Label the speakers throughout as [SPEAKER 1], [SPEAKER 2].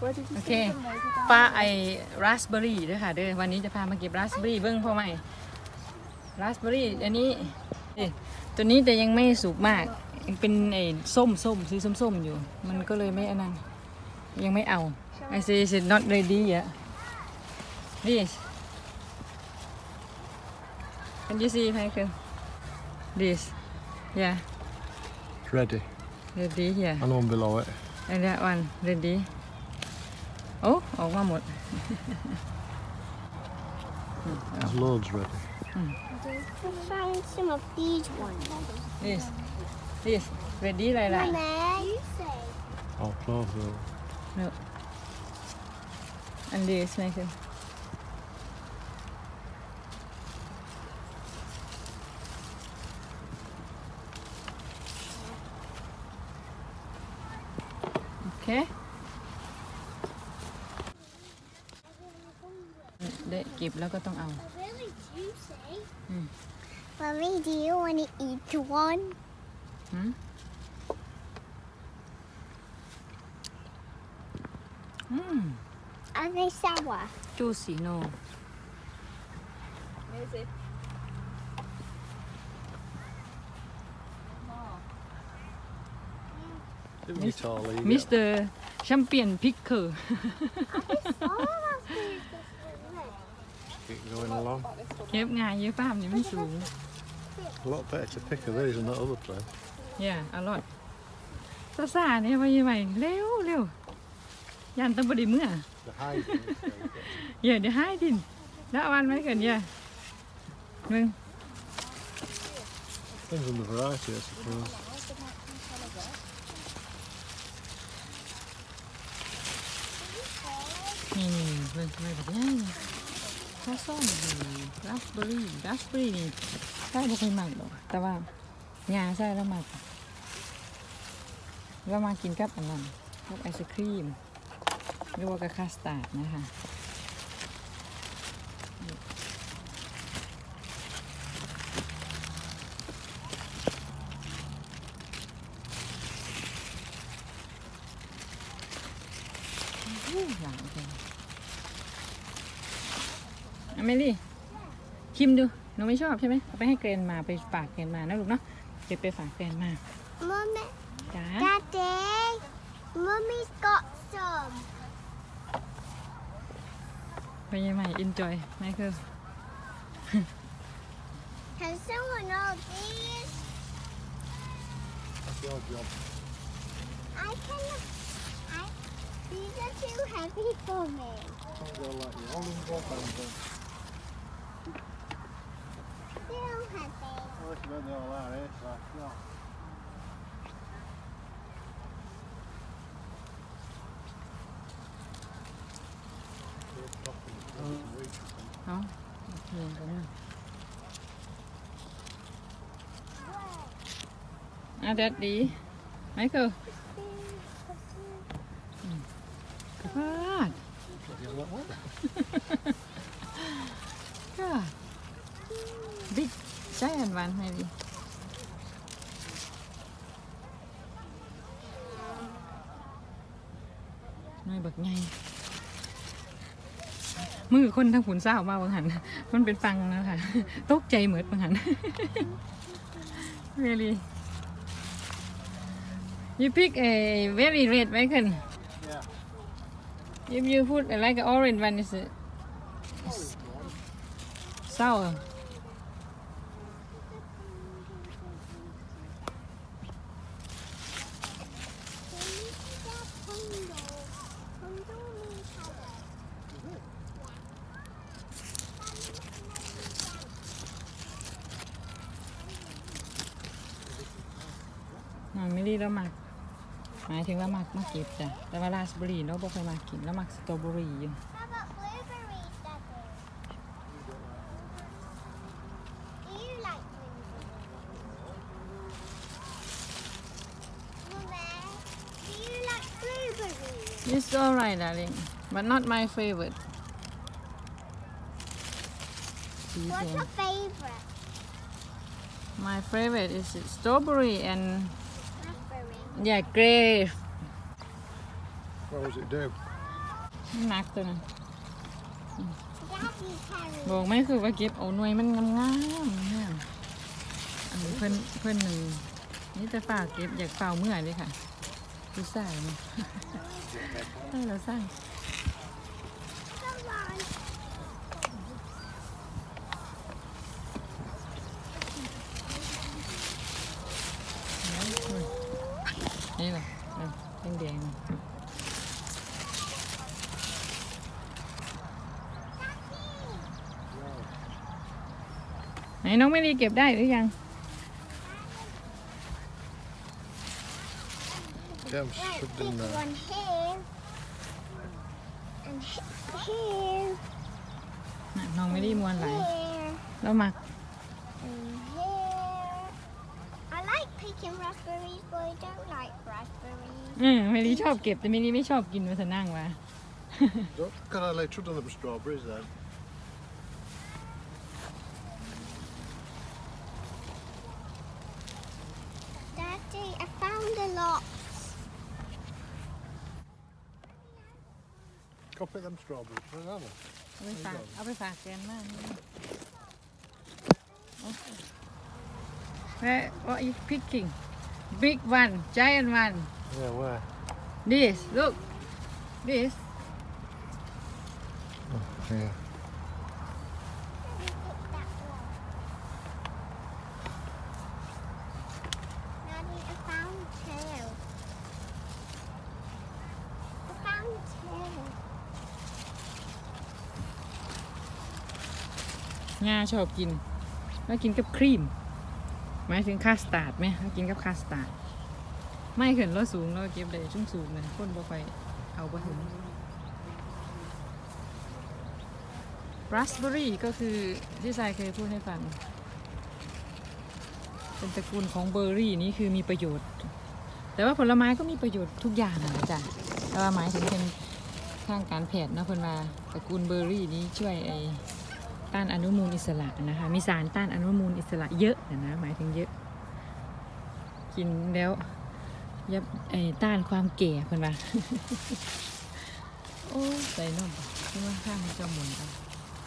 [SPEAKER 1] โอเคป้าไอ้ราสเบอร์รี่ด้วยค่ะเด้อวันนี้จะพามาเก็บราสเบอร์รี่เบิ้งพ่อใหม่ราสเบอร์รี่อันนี้ตัวนี้แต่ยังไม่สุกมากยังเป็นไอ้ส้มสีส้มอยู่มันก็เลยไม่อันนั้นยังไม่เอา I say it's not ready yet this can you see Michael this yeah
[SPEAKER 2] ready
[SPEAKER 1] yeah
[SPEAKER 2] and one below it
[SPEAKER 1] and that one ready โอ้ออกมาหมด
[SPEAKER 2] there's loads ready
[SPEAKER 3] I found some of these ones.
[SPEAKER 1] this ready อะไรล่ะ
[SPEAKER 3] You say.
[SPEAKER 2] oh chlorophyll
[SPEAKER 1] no and this Michael okay ได้เก็บแล้วก็ต้องเอา
[SPEAKER 3] Really juicy. Mommy, do you want to eat one? Are they sour?
[SPEAKER 1] juicy no
[SPEAKER 2] didn't we totally
[SPEAKER 1] Mr. Champion Picker
[SPEAKER 2] keep going along
[SPEAKER 1] เก็บง่ายเยอะป้ามนี่มันสูง
[SPEAKER 2] a lot better to pick of these than that other place
[SPEAKER 1] yeah a lot ซ่าๆเนี่ยว่ายังไงเร็วยันตั้งบดีเมื่อ
[SPEAKER 2] the hiding
[SPEAKER 1] yeah the hiding แล้วเอาอันไหมกันเนี่ยมึง
[SPEAKER 2] depends on the variety I suppose
[SPEAKER 1] นี่เลยแบบนี้ข้าวส้มราสเบอร์รี่นี่ใช่ไม่ค่อยหมักหรอกแต่ว่ายาใช่แล้วหมักแล้วมากินกับอันนั้นกับไอศครีมหรือว่ากับคัสตาร์ดนะคะหลังเลยอเมลี่ชิมดูหนูไม่ชอบใช่ไหมเอาไปให้เกรนมาไปฝากเกรนมานะลูกเนาะเดี๋ยวไปฝากเกรนมา
[SPEAKER 3] Mommy,
[SPEAKER 1] จ้า
[SPEAKER 3] Daddy, Mummy's got some.
[SPEAKER 1] ไปยังไง enjoy ไม่คือ
[SPEAKER 3] Can someone hold these?
[SPEAKER 2] that's your job
[SPEAKER 3] I cannot. These are too heavy for me.
[SPEAKER 2] can't go like you hold them both hands then
[SPEAKER 3] Too heavy.
[SPEAKER 2] well it's about the all that it's like yeah
[SPEAKER 1] เอาเพียงกันนะแดดดีไหมคือพาดก็บิ๊กใช่อันวันไหมดิน้อยบักไงมือคนทั้งขุนเศร้ามากบางหันมันเป็นฟังนะคะตกใจเหมือนบางหัน really you pick a very red bacon if you put like an orange one is sourไม่ได้แล้วหมักหมายถึงว่าหมักมาเก็บจ้ะแต่ว่าราสเบอร์รี่เราบ่เคยมากินแล้วหมักสตรอเบอร์รี่อยู่
[SPEAKER 3] How about blueberries, Daddy? Do you like blueberries? Mummy, do you like blueberries?
[SPEAKER 1] It's alright darling but not my favorite
[SPEAKER 3] What's your favorite?
[SPEAKER 1] my favorite is strawberry and
[SPEAKER 3] Raspberry.
[SPEAKER 1] yeah grape
[SPEAKER 2] what does it do
[SPEAKER 1] หนักตัวนั้น
[SPEAKER 3] Daddy carry.
[SPEAKER 1] บอกไม่คือว่าเก็บเอาหน่วยมันงามๆเนี่ยอันนี้เพื่อนหนึ่งนี่จะฝากเก็บอยากเป่าเมื่อเลยค่ะดูใส่เนี่ยได้แล้วใส่
[SPEAKER 3] Come on.
[SPEAKER 1] นี่แหละแดงๆไหนน้องไม่ดีเก็บได้หรือยัง
[SPEAKER 2] Jam
[SPEAKER 3] Right,
[SPEAKER 2] shoved
[SPEAKER 3] big
[SPEAKER 2] in there.
[SPEAKER 3] one here. And here.
[SPEAKER 1] น่ะน้องไม่ได้มวนไหล
[SPEAKER 3] Here.
[SPEAKER 1] แล้วมา
[SPEAKER 3] And here. I like picking raspberries, but I don't like raspberries.
[SPEAKER 1] ไม่ดีชอบเก็บแต่ไม่ดีไม่ชอบกินมาจะนั่งวะ
[SPEAKER 2] Can I lay trud on the strawberries then?
[SPEAKER 3] Daddy, I found a lot.
[SPEAKER 2] Go pick them strawberries, right, Anna?
[SPEAKER 1] เอาไปฝากแกนมากWhere what are you picking? Big one, giant one.
[SPEAKER 2] Yeah, where?
[SPEAKER 1] This, look. This.
[SPEAKER 2] Yeah.
[SPEAKER 3] Daddy, I found two. I found two.
[SPEAKER 1] งาชอบกินแล้วกินกับครีมหมายถึงคาสตาร์ดไหมแล้วกินกับคาสตาร์ดไม่ขึ้นรถสูงเราเก็บได้ชุ่มสูงเลยคนบ่ค่อยเอาไปถึงราสเบอร์รี่ก็คือที่ทรายเคยพูดให้ฟังเป็นตระกูลของเบอร์รี่นี้คือมีประโยชน์แต่ว่าผลไม้ก็มีประโยชน์ทุกอย่างนะจ๊ะแต่ว่าหมายถึงเป็นทางการแพทย์นะเพิ่นว่าตระกูลเบอร์รี่นี้ช่วยต้านอนุมูลอิสระนะคะมีสารต้านอนุมูลอิสระเยอะนะหมายถึงเยอะกินแล้วยับต้านความแก่เพิ่นว่า โอ้ใส่นมที่ว่าข้างมันจะหมุนเอา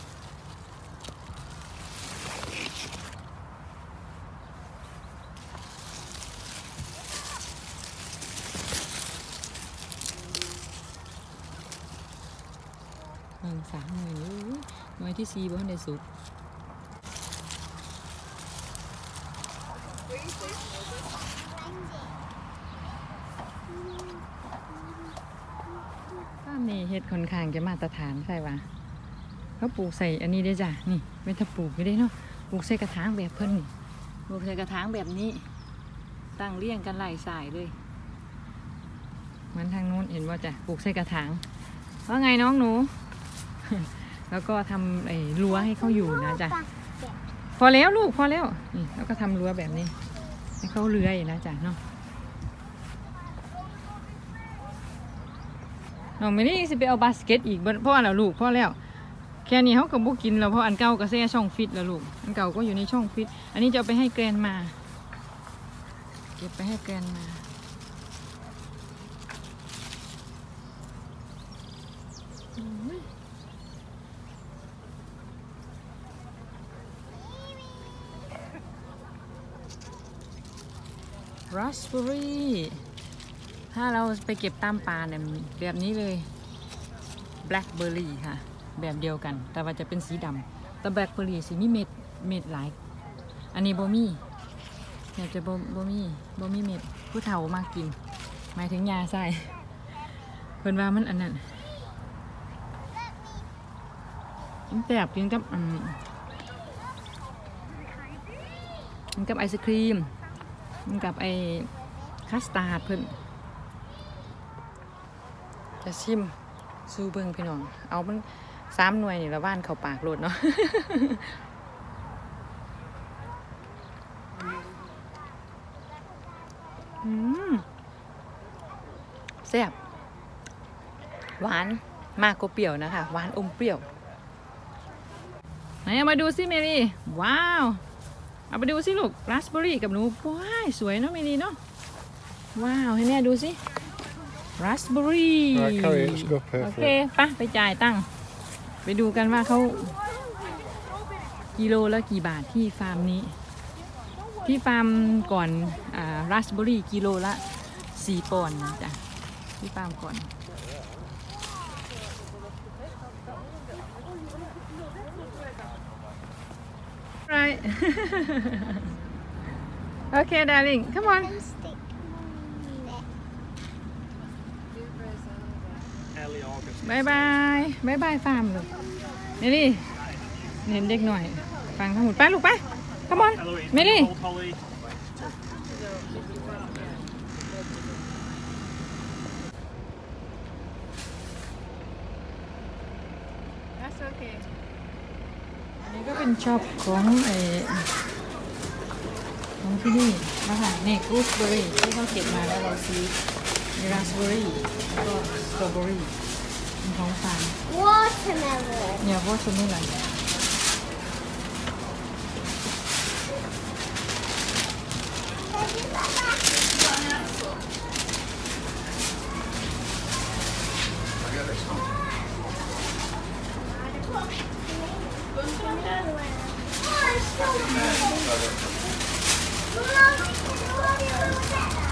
[SPEAKER 1] สามหน่วยนี้หน่วยที่4บ่ทันได้สุกป้าเมย์เฮ็ดค่อนข้างจะมาตรฐานใส่ว่าเขาปลูกใส่อันนี้ได้จ้ะนี่ไม่ถ้าปลูกไม่ได้เนาะปลูกใส่กระถางแบบเพิ่นนี่ปลูกใส่กระถางแบบนี้ตั้งเรียงกันไล่สายเลยเหมือนทางโน้นเห็นว่าจ้ะปลูกใส่กระถางว่าไงน้องหนู แล้วก็ทำรั้วให้เขาอยู่นะจ๊ะพอแล้วลูกพอแล้วนี่แล้วก็ทำรั้วแบบนี้ให้เขาเลื้อยนะจ๊ะเนาะน้องไม่ได้สิไปเอาบาสเกตอีกเพราะว่าเราลูกพอแล้วแค่นี้เขาก็บุกินแล้วเพราะอันเก่าก็แช่ช่องฟิตแล้วลูกอันเก่าก็อยู่ในช่องฟิตอันนี้จะเอาไปให้แกรนมาเก็บไปให้แกรนมาราสเบอร์รี่ถ้าเราไปเก็บตามป่าเนี่ยแบบนี้เลยแบล็คเบอร์รี่ค่ะแบบเดียวกันแต่ว่าจะเป็นสีดำแต่แบล็คเบอร์รี่สีมีเม็ดหลายอันนี้โบมี่เนี่ยจะโบมี่เม็ดผู้เฒ่ามากกินหมายถึงยาใส่เพิ่นว่ามันอันนั้นมันแสบกินกับไอศครีมกับคัสตาร์ดเพิ่นจะชิมสู้เบิ่งพี่น้องเอามัน3 หน่วยนี่ละว่านเข้าปากโลดเนาะ แซ่บหวานมากกว่าเปรี้ยวนะคะหวานอมเปรี้ยวไหนเอามาดูสิเมลี่ว้าวเอาไปดูสิลูกราสเบอร์รี่กับหนูว้ายสวยเนาะเมลี่เนาะว้าวให้แม่ดูสิราสเบอร์รี่
[SPEAKER 2] Right, carry it, let's go pay
[SPEAKER 1] โอ
[SPEAKER 2] for
[SPEAKER 1] เค
[SPEAKER 2] it.
[SPEAKER 1] ปะไปจ่ายตังค์ไปดูกันว่าเขากิโลละกี่บาทที่ฟาร์มนี้ ที่ฟาร์มก่อนราสเบอร์รี่กิโลละ4 ปอนด์นะจ๊ะที่ฟาร์มก่อน right okay darling come on
[SPEAKER 3] And stick there.
[SPEAKER 1] บายบายบายบายฟาร์มลูกนี่ดิเห็นเด็กหน่อยฟังทั้งหมดไปลูกไป come on ไม่ดิ That's okay อันนี้ก็เป็นช็อปของของที่นี่นะคะนี่กูสเบอร์รี่ที่เขาเก็บมาแล้วเราซื้อมีราสเบอร์รี่แล้วก็สตรอเบอร์รี่เป็นของฟาร์ม
[SPEAKER 3] Watermelon.
[SPEAKER 1] เนี่ยวอเตอร์เมลอน
[SPEAKER 3] Oh, it's so good.